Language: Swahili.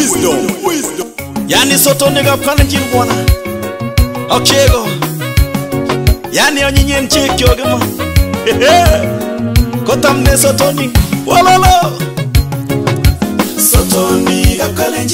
wisdom. Yani sotoni gap kalenjin bwana. Okego. Yani onyinyen chekyo gema. Kotamne sotoni. Walalo. Sotoni gap kalenjin.